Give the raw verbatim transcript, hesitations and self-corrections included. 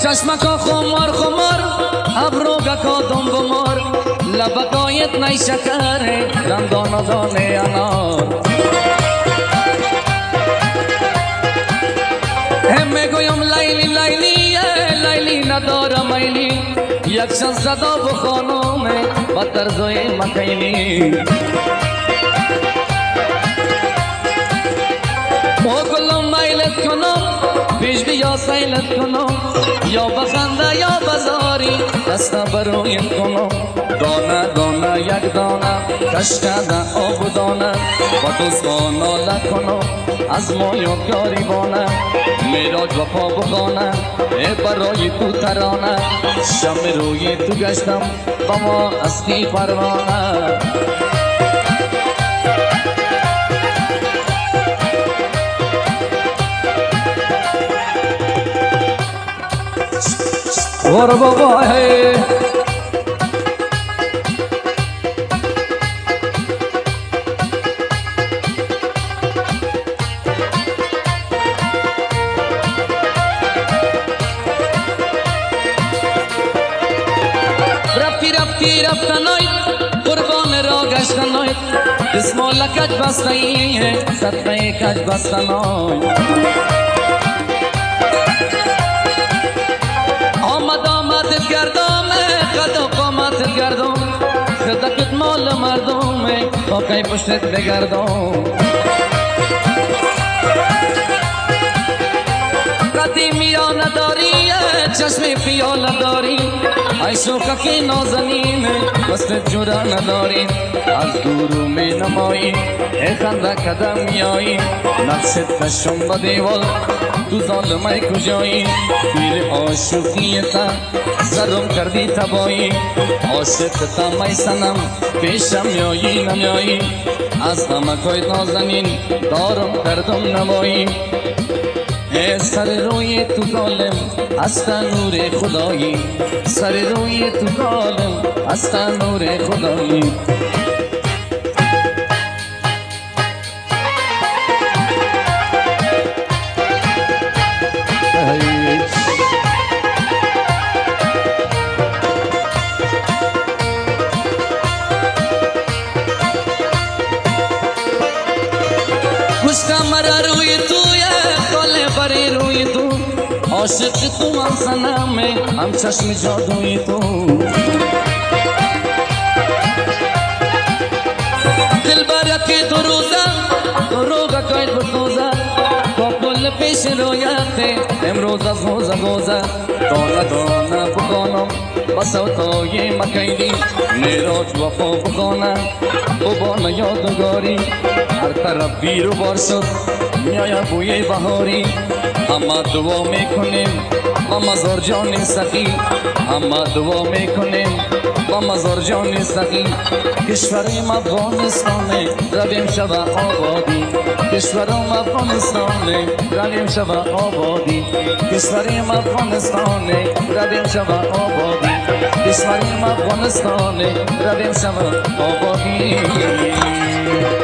چشمکا خمار خمار ابروگکا دم بمار لبکایت نی شکره دندان دانه انار همه گویم لیلی لیلی لیلی ندارم ایلی یک شن صدا بخانومه با طرزوی مکینی ما کلم میلت کنم پیش بیا سیلت کنم یا بخنده یا بزاری دسته برویم کنم دانه دانه یک دانه کشکده آب دانه با دوستان ناله کنم از ما یادگاری بانه میراج و پا بخانه برای تو ترانه شم روی تو گشتم با ما اسکی پروانه ور بابا ہے رفتی رفتی رفتنایت قربان را گشتنایت اسمالا کج بستایی ہے صدقه کج بستنایت آمد آمد گردام خدا قامت گردم خدکت مال مردم با کئی پشتت بگردم قدیمی یا نداری چشم پیا نداری ای شوکا که نازنین وسط جورا نداری از دورو می نمایی ای خنده کدم میایی نقشت کشم با دیوال تو ظالمه کجایی پیر آشوقی تا زرم کردی تبایی عاشق تا می سنم پیشم میایی نمیایی از همه کوی نازنین دارم کردم نمایی ای سر روی تو کالم از نور خدایی سر روی تو کالم از نور خدایی گشتم مرا روی توی کاله بری روی تو عاشق تو هم سنمه هم چشم جادوی تو دل برکی تو روزه تو روگا کاید بسوزه با کل پیش رویته امروز از موزه گوزه دانه دانه بخانم با سوتای مکینی میراج وفا بخانه بابا یادگاری هر طرف بیر و بار شد میاید بوی بهاری اما دعا میکنیم با مزار جان سخی اما دعا میکنیم با مزار جان سخی کشورم افغانستانه رویم شب آبادی کشورم افغانستانه رویم شب آبادی کشورم افغانستانه رویم شب آبادی کشورم افغانستانه رویم شب آبادی